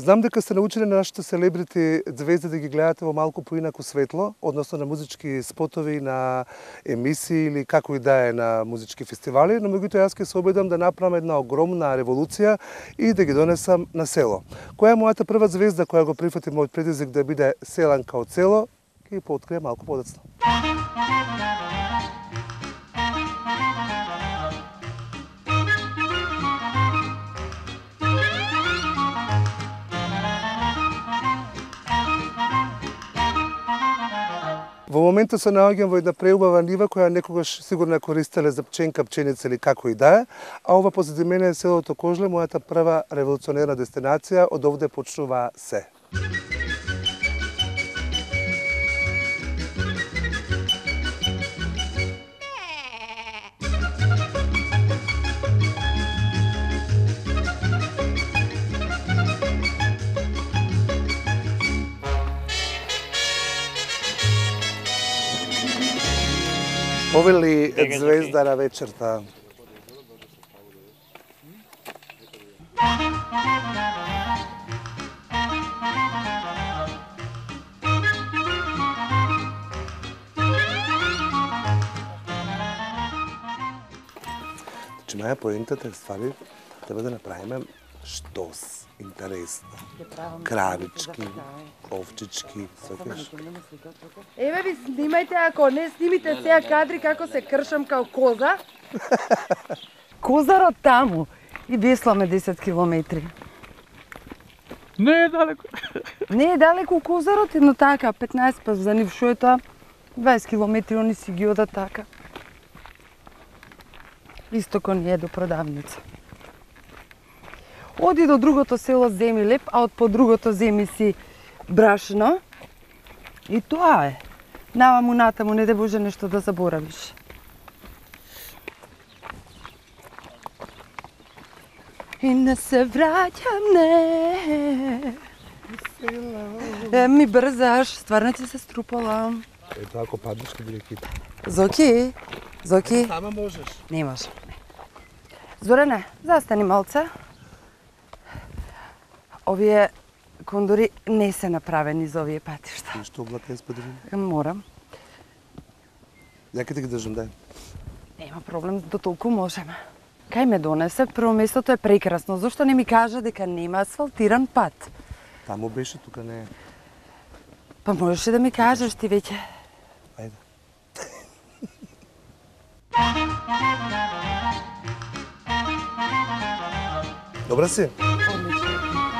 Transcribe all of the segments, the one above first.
Знам дека сте научили на нашите селебрити звезди да ги гледате во малку поинако светло, односно на музички спотови, на емисии или како и да е на музички фестивали, но меѓутоа јас ќе се обидам да направам една огромна револуција и да ги донесам на село. Која е мојата прва звезда која го прифати мојот предизвик да биде селанка од село, ќе ги пооткрием малку подоцна. Во моментот се наоѓам во една преубава нива која некогаш сигурно ја користеле за пченка, пченица или како и да е, а ова позади мене е селото Кожле, мојата прва револуционерна дестинација, од овде почнува се. Повели звезда на вечерта. Значи, моја поентата е ствари треба да направиме штос интересно. Кравички, овчички, сваќаш? Еве ви снимајте, ако не снимите сега кадри како се кршам као коза. Козарот таму и весламе 10 километри. Не е далеко. Не е далеко козарот, едно така, 15 па за нив шо е тоа, 20 километри они си ги одат така. Исто ко ние до продавница. Оди до другото село земи леп, а од по другото земи си брашно. И тоа е. Наваму натаму, не де Боже нешто да заборавиш. И не се враќам, не. Ми брзаш, стварно ти се струпала. Ето, ако паднеш, ќе биде кит. Зоки, Зоки. Сама можеш. Не може. Зоране, застани малце. Овие кондори не се направени за овие патишта. И што облака ја споделим? Морам. Ја ќе ти ги држам, дај. Нема проблем, до толку можеме. Кај ме донесе? Прво местото е прекрасно. Зошто не ми кажа дека нема асфалтиран пат? Таму беше, тука не е. Па можеше да ми кажеш ти веќе. Ајде. Добра си? Одлично.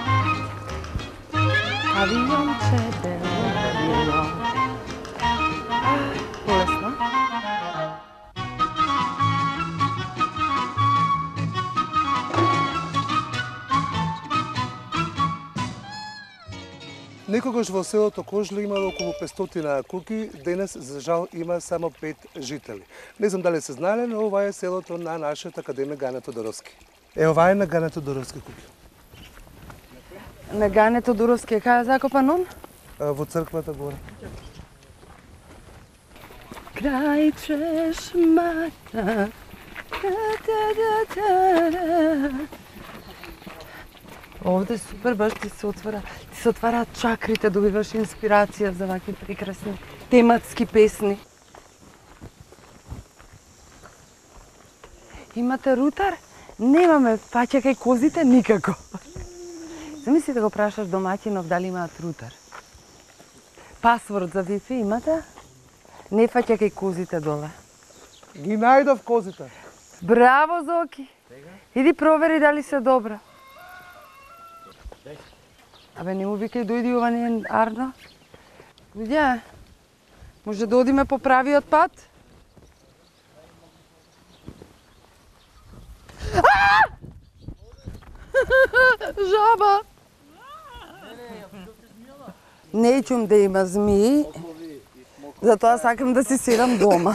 Авионче, бело бело. Полесно. Некогаш во селото Кожле имало околу 500 куќи, денес за жал има само 5 жители. Не знам дали се знаеле, но ова е селото на нашиот академик Гане Тодоровски. Ова е на Гане Тодоровски куќа. На Гане Тодоровски е кај закопан он? Во црквата горе. Крај чешмата. Овде супер, баш ти се отвараат чакрите, добиваш инспирација за вакви прекрасни тематски песни. Имате рутар? Немаме, фаќа кај козите никако. Замисли да го прашаш домаќинов дали имаат рутар. Пасворд за Wi-Fi имате? Не фаќа кај козите доле. Ги најдов козите. Браво, Зоки! Иди провери дали се добра. Абе, не му викај дојди ова не е Арно. Видја, може да одиме по правиот пат? Жаба! Не чум да има змии, затоа сакам да си седам дома.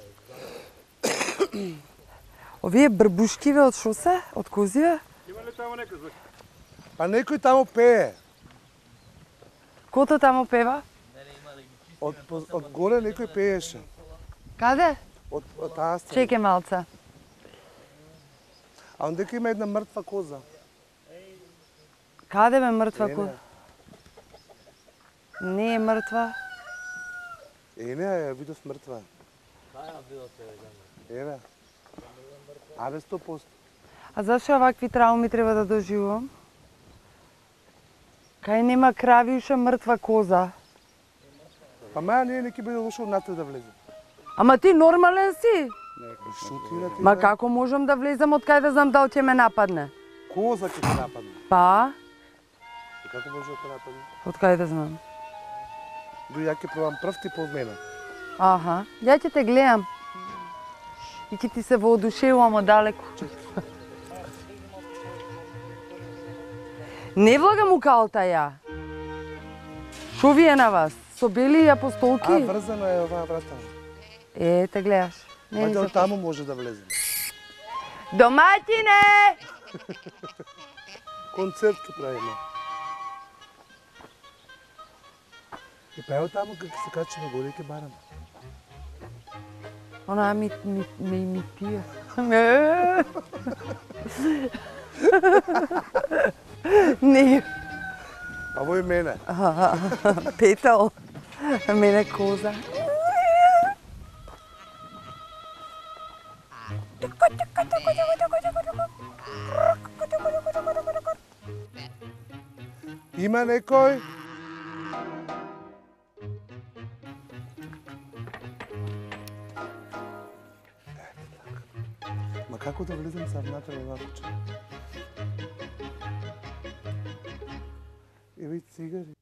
Овие брбушкиве од шо се? Од козиве? Има ли тамо некој звук? Па некој таму пее. Кото тамо пева? Од горе некој пееше. Каде? Од таа страна. Чекај малца. А ондека има една мртва коза. Каде бе мртва коза? Не е мртва. Не, ја видов мртва. Еве. Абе 100%. А зашо вакви трауми треба да доживувам? Кај нема крави уша мртва коза. Па маја не ќе биде лошо внатре да влезе. Ама ти нормален си? Шутира ти. Ма како можам да влезам од кај да знам дали ќе ме нападне? Коза ќе те нападне. Па, И како може да те нападне? од кај да знам? Дури ја ќе пробам прв ти под мене. Аха, ја ќе те гледам. И ќе ти се воодушевувам оддалеку. Не влагам у калта ја. Шо ви е на вас? Со бели апостолки? Врзано е оваа врата. Те гледаш. Не Па ми дел се таму може да влезе. Домаќине! Концерт ќе правиме. И па ево таму кога се качиме горе ќе бараме. Она ме имитира. Не, А во и мене. петал. Мене коза. Има некој? Ма како да влезем са внатре во куќа? Еве и цигари.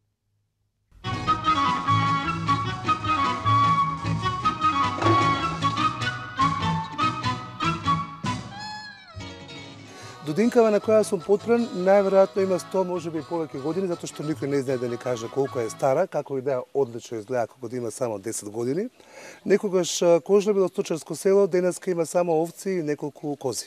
Додинкава на која сум потпрен, најверојатно има 100, можеби и повеќе години, затоа што никој не знае да ни каже колку е стара, како и да е одлично изгледа кога има само 10 години. Некогаш Кожле било сточарско село, денеска има само овци и неколку кози.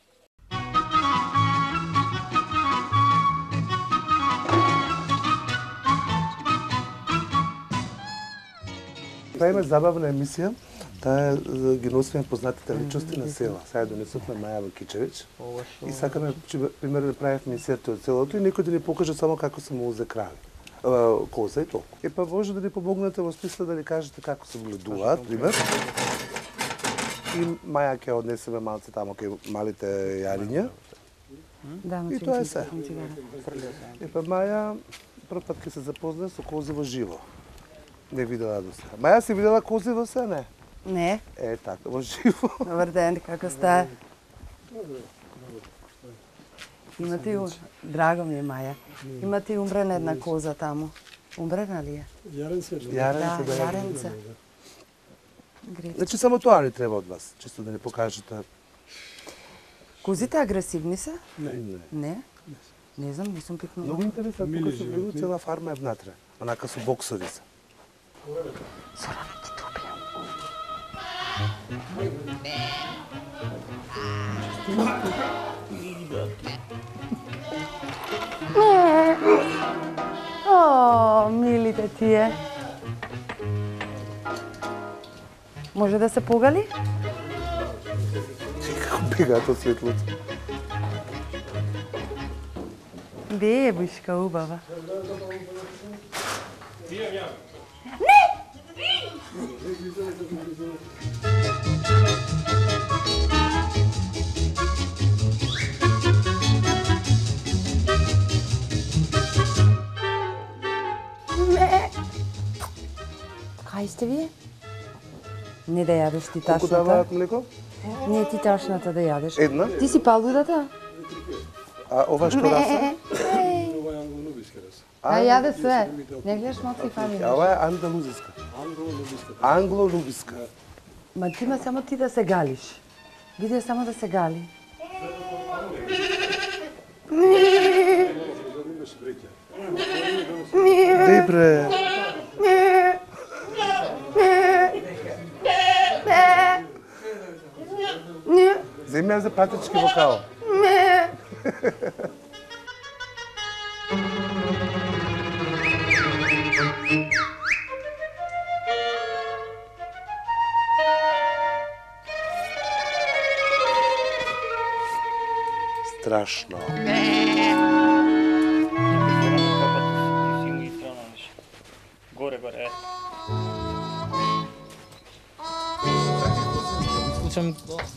Правиме забавна емисија. Таа ги носиме познатите личности на села. Сега донесовме Маја Вакичевич. И сакаме, примерно, да правиме емисијата од селото и некој да ни покаже само како се му узе крави. Коза и толку. И па може да ни помогнете во смисла да ни кажете како се гледуваат, пример. И Маја ќе однесеме малце тамо кај малите јариња. И тоа е се. И па Маја прв пат ќе се запозна со кози во живо. Не видела до сега. Маја си видела кози до сега, не? Не. Така, во живо. Добар ден, како сте? Имате и... Драго ми е, Маја. Имате и умрена една коза таму. Умрена ли е? Јаренце. Јаренце, да. Јаренце. Значи само тоа ни треба од вас, чисто да ни покажете. Козите агресивни се? Не. Не? Не знам, не сум пикнала. Многу интересно, тука се влегу, цела фарма е внатре. Онака со боксови се. Сора, ти те убијам. О, милите тие. Може да се погали? Како бегаат од светлото. Бебушка убава. Кај сте вие? Не да јадеш ти Колку ташната. даваат млеко? Не ти ташната да јадеш. Една? Ти си палудата? А ова што раса? А јаде све. Не гледаш моци фамилија. А ова е андалузиска. Англо-лубиска. Ма ти има само ти да се галиш. Биде само да се гали. Деј бре. Земи ја за патички вокал. Страшно. горе. Исклучам.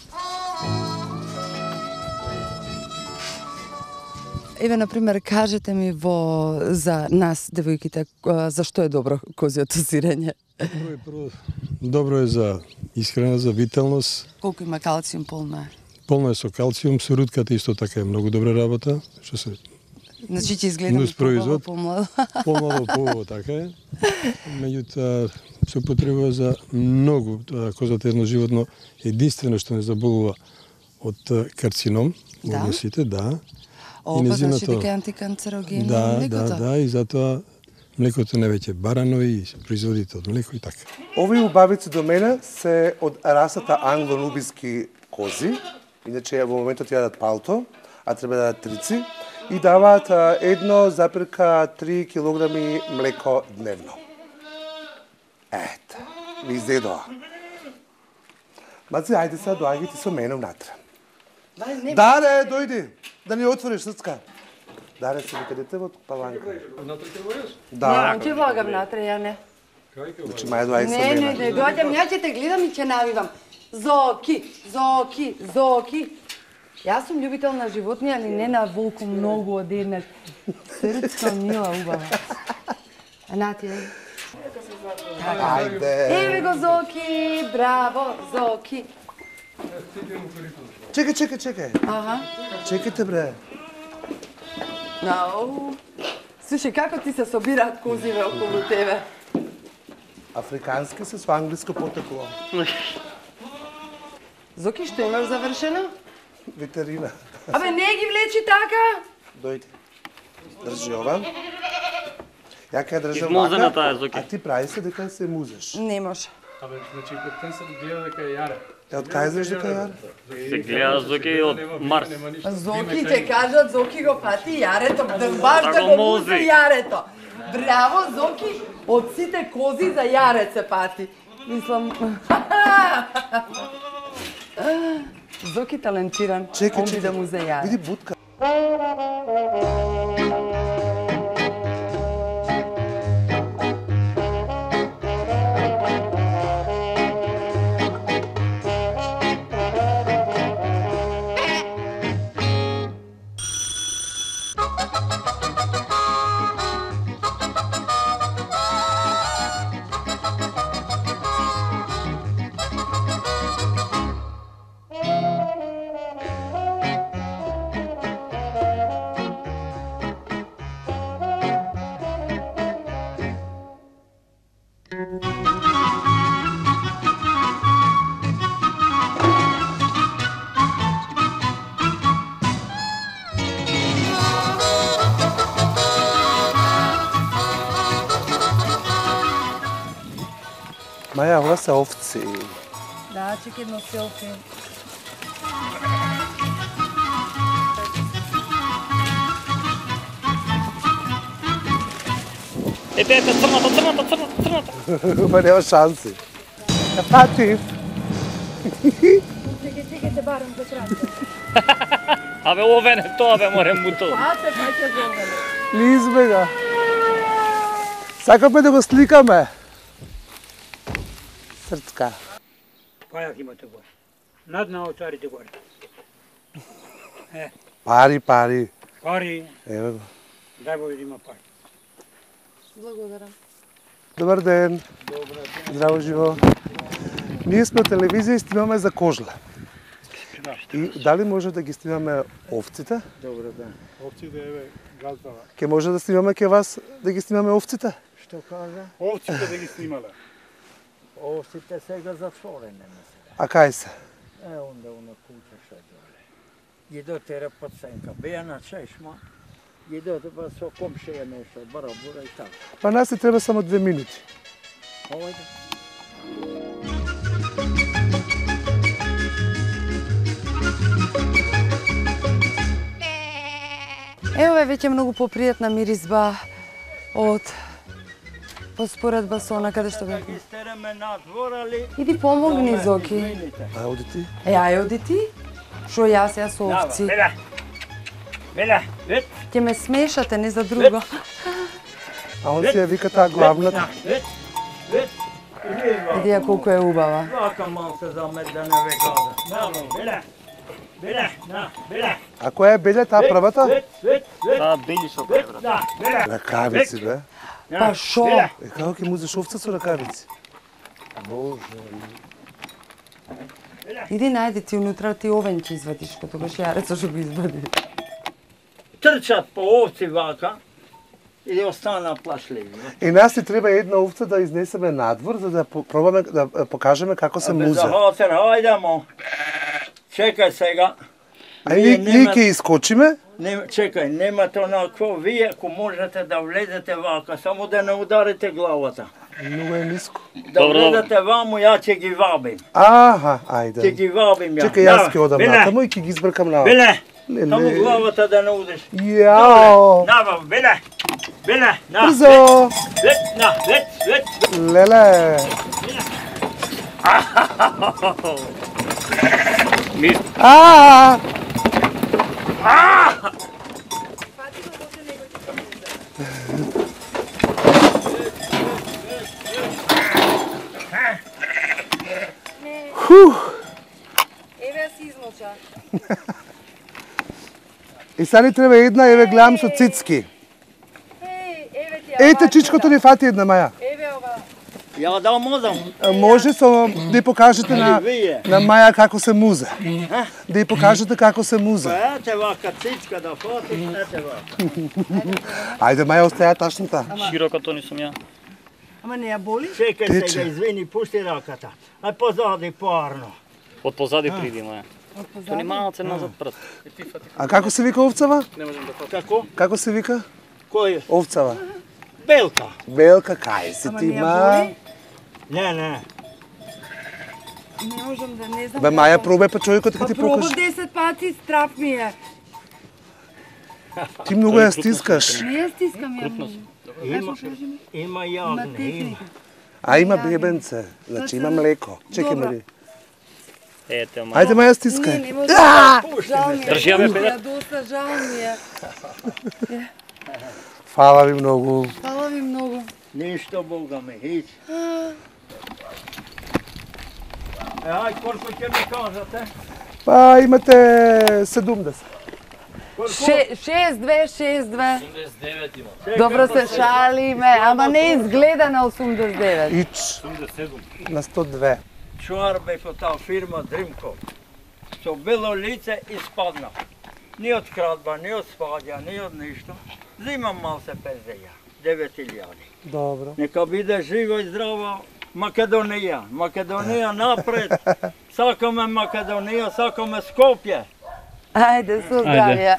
Еве, например, кажете ми за нас, девојките, зашто е добро козјото сирење? Добро е за исхрана, за виталност. Колку има калциум, полно е? Полно е со калциум, со рутката исто така е многу добра работа, што се Значи ќе изгледаме побаво, помладо. Помладо, побаво, така е. Меѓутоа се употребува за многу. Козата е едно животно единствено што не заболува од карцином во односите, да. Опа, значи дека е антиканцерогенно млекото. Да, и затоа млекото не веќе барано и производите од млеко и така. Овие убавици до мене се од расата англо-нубиски кози, иначе во моментот јадат палто, а треба да јадат трици, и даваат 1,3 килограми млеко дневно. Ето, ви изедоа. Маци, ајде сега доаѓи ти со мене внатре. Даре, дојди, да ни отвориш срцка. Даре, се викаде те во паланка. Внатре ќе војаш? Да. Не, ќе влогам натре, ја не. Значи, мај доаѓи со Не, мене. не, доаѓам, ја ќе те гледам и ќе навивам. Зоки, Зоки, Зоки. Јас сум љубител на животни, али не на волку многу од еднаш. Срцка мила, убава. А нати, Ајде. Еве го Зоки, браво, Зоки. Чекај. Аха. Чекайте, бре. Нау. Слушај, како ти се собираат козиве околу тебе? Африкански се со англиско потекло. Зоки, што имаш завршено? Ветерина. Абе, не ги влечи така! Дојди. Држи ова. Ја ќе држам Измозена вака, таа, Зоки. а ти прави се дека се музеш. Не може. Абе, значи кој се гледа дека е јаре. Од кај знаеш дека ја? Се гледа Зоки од Марс. Зоки ќе кажат, Зоки го пати јарето, да баш да Да го го музи музи. јарето. Браво, Зоки, од сите кози за јарец се пати. Мислам... Зоки талентиран, он би да му за јаре. Види будка. Маја, ова се овци. Да, чекай едно селфи. Ете, црната. Ма нема шанси. Ја патив. Чекай, те барам за кратко. Абе, ове не тоа, бе, морем му тоа. Пате, па ќе зовеме. Лизме го. Сакаме да го сликаме. Срцка. Пајак имате горе. Над на овцарите горе. Пари. Пари, Еве го. дај Бог да има пари. Благодарам. Добар ден. Здраво живо. Ние сме телевизија и снимаме за кожла. И дали може да ги снимаме овците? Добро, да. Овците еве газдава. Ке може да снимаме ке вас да ги снимаме овците? Што кажа? Овците да ги снимале. Овците сега затворене. А кај се? Онда на куќа што доле. Једо тера под сенка. Беа на чешма. Једо па со комшија нешто, барабура и така. Па нас ни треба само 2 минути. Овајде. Ево е веќе многу попријатна миризба од поспоредба со она каде што бе. Стераме надвор, али... Иди помогни, Зоки. А оди ти? Ајде оди ти. Шо јас со овци. Беля, вет. Ќе ме смешате, не за друго. А он си ја вика таа главната. Види ја колку е убава. Вака мал се замет да не ве каза. Нало, беле. Беле, на, беле. А која е беле таа првата? Таа бели со кај брат. Да, беле. Ракавици, бе. Па шо? Е, како ќе музеш овца со ракавици? Иди најди ти унутра, ти овен ќе извадиш, кога тогаш јарецо што го извади. Трчат по овци вака и остана плашливи. И нас ни треба една овца да изнесеме надвор, за да пробаме да покажеме како се музе. За хатер, ајдемо. Чекај сега. А ние ќе искочиме? Чекај, немате онакво, вие ако можете да влезете вака, само да не ударите главата. Многу е ниско. Да влезете ваму, ја ќе ги вабим. Аха, Ќе ајде. ги вабим ја. Чекај, јас ќе одам натаму и ќе ги избркам на. Беле, Леле. само главата да не удиш. Јао! Нава, беле, беле, на. Брзо! Вет, на, вет. Леле! Мис, А! Еве си измолча. И сега ни треба една, еве гледам со цицки. Еве ти Ете, чичкото ни фати една, Маја. Еве ова. Ја да мозам. Може со да ја покажете на Вие. Маја како се музе. Да ја покажете како се музе. Па ете вака цицка да фати, ете вака. Ајде, Маја, остаја ташната. широкото ни сум ја. Ама не ја боли? Чекај Тече. сега, извини, пушти раката. Ај позади поарно. Од позади приди моја. То ни малце назад прст. А како се вика овцава? Како? Како се вика? Кој? Овцава. Белка. Белка, кај си ти, ма? Не. Не можам да не знам. Бе, Маја, пробај па човекот ќе ти Пробав покаже. 10 пати, страв ми е. Ти многу ја стискаш. Не ја стискам ја. Има јагне, има. А има бебенце, значи има млеко. Чекај, Добра. Мари. Ете, ма. Ајде, Маја, стискај. Не можам. Жал ми е. Држи ја, бе, педер. Доста жал ми е. Фала ви многу. Фала ви многу. Ништо, Бога ми, хич. Ај, колку ќе ми кажете? Па, имате 70. 6-2, 6-2. Добро се шалиме, ама не изгледа на 89. Ич. На 102. Чуар бе таа фирма Дримко. Со бело лице испадна. Ни од крадба, ни од сваѓа, ни од ништо. Зимам мал се пензија. 9000. Добро. Нека биде живо и здраво Македонија. Македонија напред. Сакаме Македонија, сакаме Скопје. Ајде, со здравје.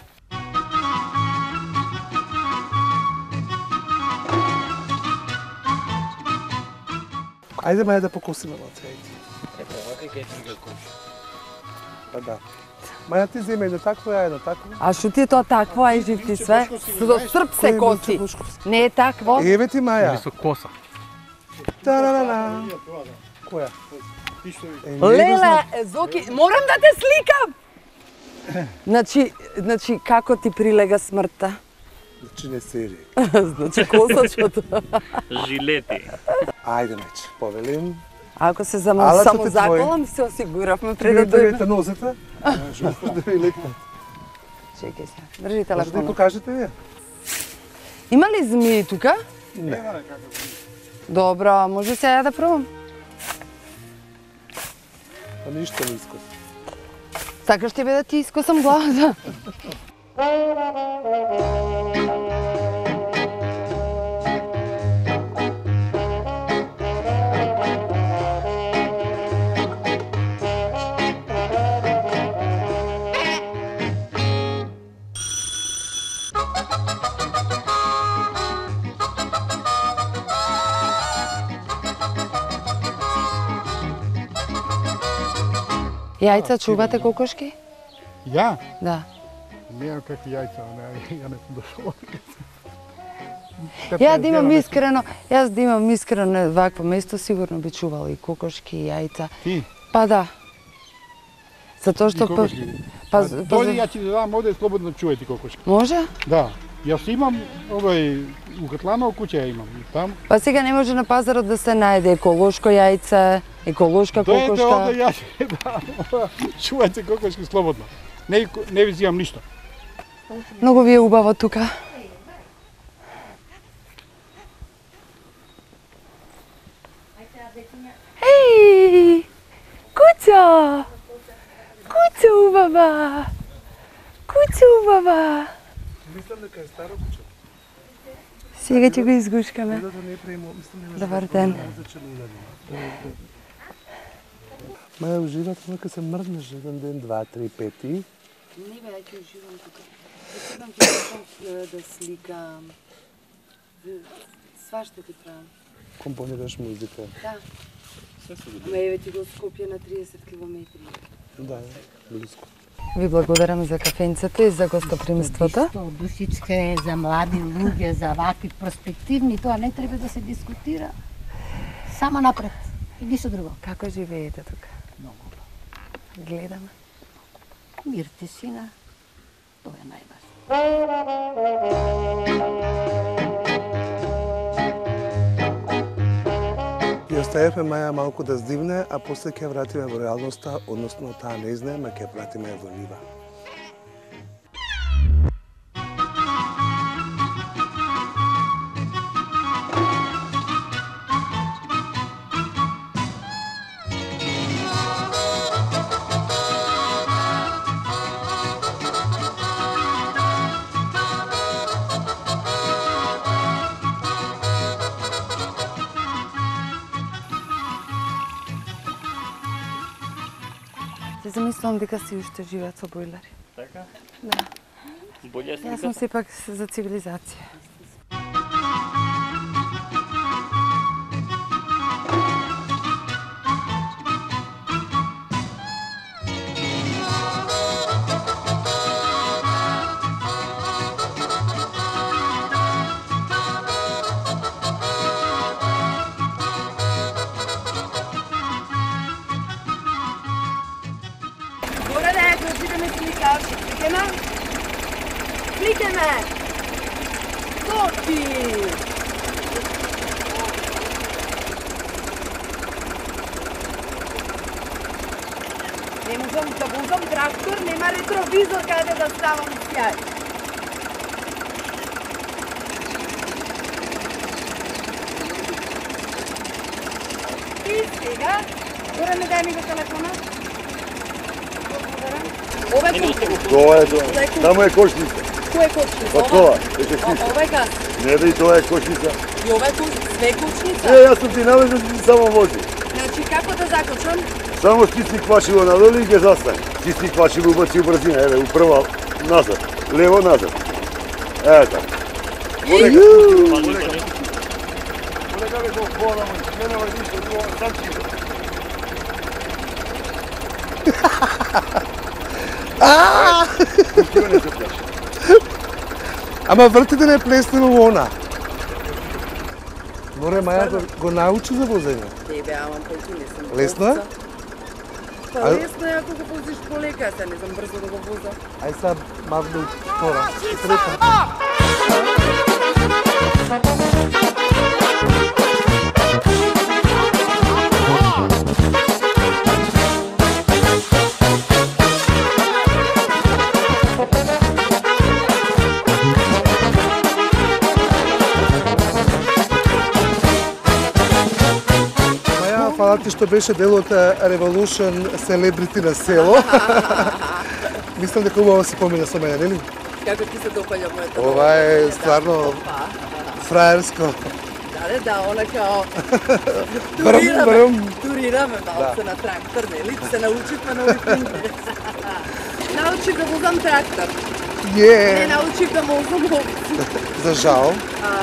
Ајде, Маја, да покусиме малце. Па да. Маја, ти зема едно такво, ја едно такво. А што ти е тоа такво, ај жив ти све? Со срп се коси. Не е такво? Еве ти, Маја. Со коса. Тарарара. Која? Леле, Зоки, морам да те сликам! Значи, како ти прилега смртта? Значи не сери. Значи, косачото. Жилети. Ајде, меч, повелим. Ако се Алацот е само твој. заколам, се осигуравме пред да дојдем. Трете нозете. Што може да ви лекне? Чекај се, држи Може да ја телефонот. покажете вие? Има ли змии тука? Не. Добро, може се ја да пробам? Па ништо не искус. Сакаш тебе да ти искосам главата? Јајца чувате кокошки? Ја? Да. Немам какви јајца, ја не сум дошол. Ја да имам искрено, јас да имам искрено вакво место, сигурно би чувала и кокошки и јајца. Ти? Па да. Затоа што кокошки? Дојди, ја ти дадам овде, слободно чувај ти кокошки. Може? Да. Јас имам у Катланово куќа ја имам. Там Па сега не може на пазарот да се најде еколошко јајце, еколошка дојде кокошка. овде јас чувајте кокошки слободно. Не ви зимам ништо. Многу ви е убаво тука. Еј! Куќа! Куќа убава! Куќа убава! Мислам дека е старо куќа. Сега ќе го изгушкаме. Да не приемо, мислам дека Добар ден. Маја уживат кога се мрднеш еден ден, 2, 3, 5. Не бе, ја ќе уживам тука. Сега ќе да сликам. Свашта ти правам. Компонираш музика. Да. Ама еве ти го Скопје на 30 километри. Да, близко. Ви благодарам за кафенцето и за гостопримството. Душичка е за млади луѓе, за вакви перспективни, тоа не треба да се дискутира. Само напред и ништо друго. Како живеете тука? Многу. Гледаме. Мир, тишина, тоа е најважно. И оставивме Маја малку да здивне, а после ќе вратиме во реалноста, односно таа не знае, ма ќе вратиме во нива. Се замислувам дека си уште живеат со бойлери. Така? Да. Bolje Јас сум сепак за цивилизација. Горе да ја доđидеме сликаш. Сликаме? Сликаме! Тоти! Не можам да возам трактор, нема ретровизор каде да ставам сјај. И сега, горе ми дај ми го телефона. Ова е куќа. Тоа е тоа. Таму е кошница. Кој е кочница? Па тоа, веќе слиша. Ова е газ. Не бе, тоа е кошница. И ова е све кочница. Јас сум ти навезен да ти само вози. Значи, како да закочам? Само стисни квачило надолу и ќе застане. Стисни квачило, убаци у брзина, еве, управа назад, лево назад. Е, така. Полека, полека бе, го хвала мој, не нема ништо, друго, сам ти иде. Куќио не се плаши. Ама вртите не плеснило во она. Море Маја го научи за возење. Не бе, ама појки не сум. Лесно е? Па лесно е ако го возиш полека, се не знам брзо да го воза. Ај сега мавно пора. Трета. Фала ти што беше дел од Revolution Celebrity на село. Мислам дека убаво се помина со мене, нели? Како ти се допаѓа моето? Ова е стварно фраерско. Да, она као Брм, брм. турираме малце на трактор, нели? Се научихме на уикенди. Научих да возам трактор. Не научих да возам овци. За жал.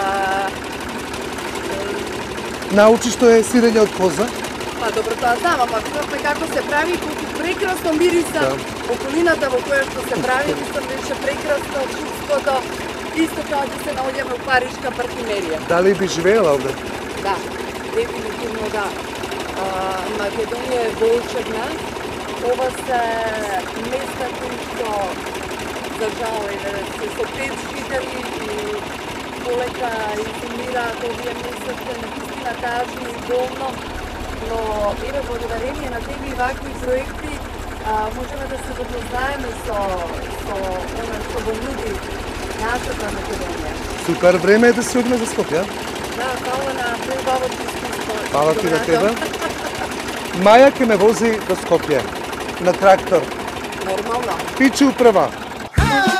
Научи што е сирење од коза. Па добро, тоа знам, ама видовме како се прави, колку прекрасно мириса околината во која што се прави, мислам беше прекрасно, чувството, исто како да се наоѓаме у паришка парфумерија. Дали би живеела овде? Да, дефинитивно да. Македонија е волшебна. Ова се места кои што за жал е да се со 5 жители и полека информираат овие месеци, наистина тажно и болно, но еве благодарение на тези вакви проекти можеме да се запознаеме со она што го нуди нашата Македонија. Супер, време е да се одиме за Скопје. Да, фала на пребавото искуство. Фала ти на тебе. Маја ќе ме вози до Скопје на трактор. Нормално. Пичу прва.